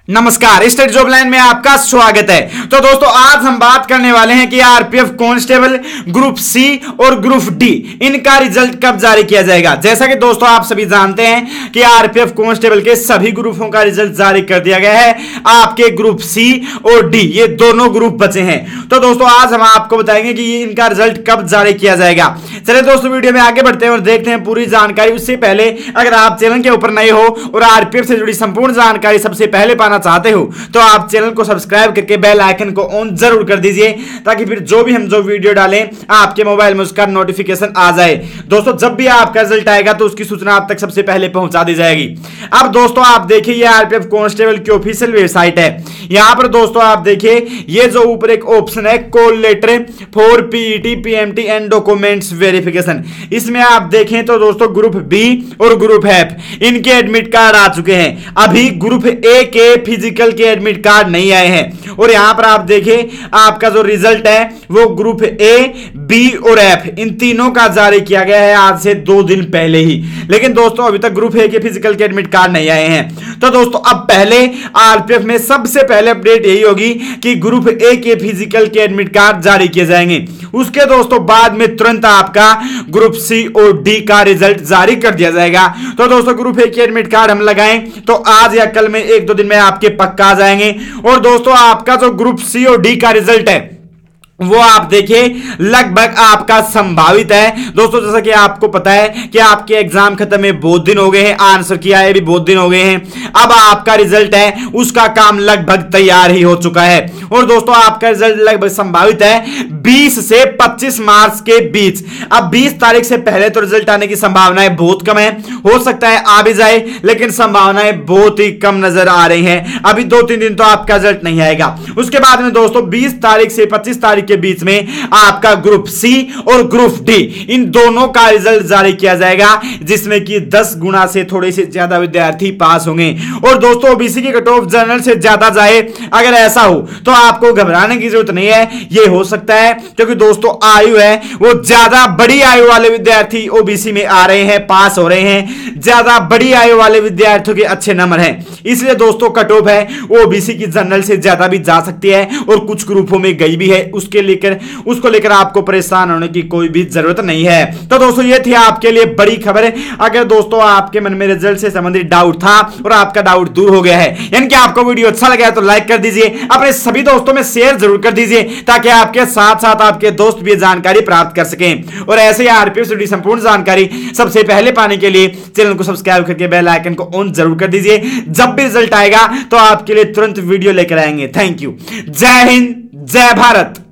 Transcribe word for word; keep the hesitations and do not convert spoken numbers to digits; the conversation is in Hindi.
नमस्कार, स्टेट जॉब लाइन में आपका स्वागत है। तो दोस्तों आज हम बात करने वाले हैं कि आरपीएफ कांस्टेबल ग्रुप सी और ग्रुप डी इनका रिजल्ट कब जारी किया जाएगा। जैसा कि दोस्तों आप सभी जानते हैं कि आरपीएफ कांस्टेबल के सभी ग्रुपों का रिजल्ट जारी कर दिया गया है। आपके ग्रुप सी और डी ये दोनों ग्रुप बचे हैं। तो दोस्तों आज हम आपको बताएंगे कि इनका रिजल्ट कब जारी किया जाएगा। चलिए दोस्तों वीडियो में आगे बढ़ते हैं और देखते हैं पूरी जानकारी। उससे पहले अगर आप चैनल के ऊपर नए हो और आरपीएफ से जुड़ी संपूर्ण जानकारी सबसे पहले पाना चाहते हो तो आप चैनल को सब्सक्राइब करके बेल आइकन को ऑन जरूर कर दीजिए, ताकि फिर जो भी हम जो वीडियो डालें आपके मोबाइल में उसका नोटिफिकेशन आ जाए। दोस्तों जब भी आपका रिजल्ट आएगा तो उसकी सूचना आप तक सबसे पहले पहुंचा दी जाएगी। अब दोस्तों आप देखिए ये आरपीएफ कांस्टेबल की ऑफिशियल वेबसाइट है। यहां पर दोस्तों आप देखिए ये जो ऊपर एक ऑप्शन है call letter for PET PMT and documents verification, इसमें आप देखें तो दोस्तों ग्रुप बी और ग्रुप एफ इनके एडमिट कार्ड आ चुके हैं। अभी ग्रुप ए के फिजिकल के एडमिट कार्ड नहीं आए हैं। और यहां पर आप देखिए आपका जो रिजल्ट है वो ग्रुप ए, बी और एफ इन तीनों का जारी किया गया है आज से दो दिन पहले ही। लेकिन दोस्तों अभी तक ग्रुप ए के फिजिकल के एडमिट कार्ड नहीं आए हैं। तो दोस्तों अब पहले आरपीएफ में सबसे पहले अपडेट यही होगी कि ग्रुप ए के फिजिकल के एडमिट कार्ड जारी किए जाएंगे। उसके दोस्तों बाद में तुरंत आपका ग्रुप सी और डी का रिजल्ट जारी कर दिया जाएगा। तो दोस्तों ग्रुप ए के एडमिट कार्ड हम लगाएं तो आज या कल में एक दो दिन में आपके पक्का आ जाएंगे। और दोस्तों आपका जो ग्रुप सी और डी का रिजल्ट है वो आप देखिए लगभग आपका संभावित है। दोस्तों जैसा कि आपको पता है कि आपके एग्जाम खत्म में बहुत दिन हो गए हैं, आंसर किया है भी बहुत दिन हो गए हैं। अब आपका रिजल्ट है उसका काम लगभग तैयार ही हो चुका है। और दोस्तों आपका रिजल्ट लगभग संभावित है बीस से पच्चीस मार्च के बीच। अब बीस तारीख से पहले तो रिजल्ट आने की संभावनाएं बहुत कम है। हो सकता है आ भी जाए, लेकिन संभावनाएं बहुत ही कम नजर आ रही हैं। अभी दो तीन दिन तो आपका रिजल्ट नहीं आएगा। उसके बाद में दोस्तों बीस तारीख से पच्चीस तारीख के बीच में आपका ग्रुप सी और ग्रुप डी इन दोनों का रिजल्ट जारी किया जाएगा, जिसमें कि दस गुना से थोड़े से ज्यादा विद्यार्थी पास होंगे। और दोस्तों ओबीसी की कट ऑफ जनरल से ज्यादा जाए, अगर ऐसा हो तो आपको घबराने की जरूरत नहीं है। यह हो सकता है क्योंकि दोस्तों आयु है वो ज्यादा बड़ी आयु वाले विद्यार्थी ओबीसी में आ रहे हैं, पास हो रहे हैं। ज्यादा बड़ी आयु वाले विद्यार्थियों के अच्छे नंबर हैं, इसलिए दोस्तों कट ऑफ है वो ओबीसी की जनरल से ज्यादा भी जा सकती है और कुछ ग्रुपों में गई भी है। उसके लेकर उसको लेकर आपको परेशान होने की कोई भी जरूरत नहीं है। तो दोस्तों ये थी आपके लिए बड़ी खबर। अगर दोस्तों आपके मन में रिजल्ट से संबंधित डाउट था और आपका डाउट दूर हो गया है, यानी कि आपको वीडियो अच्छा लगा है तो लाइक कर दीजिए, अपने सभी दोस्तों में शेयर जरूर कर दीजिए, ताकि आपके साथ साथ आपके दोस्त भी जानकारी प्राप्त कर सकें। और ऐसे ही आरपीएफ से जुड़ी संपूर्ण जानकारी सबसे पहले पाने के लिए चैनल को सब्सक्राइब करके बेल आइकन को ऑन जरूर कर दीजिए। जब भी रिजल्ट आएगा तो आपके लिए तुरंत वीडियो लेकर आएंगे। Thank you. जय हिंद, जय भारत।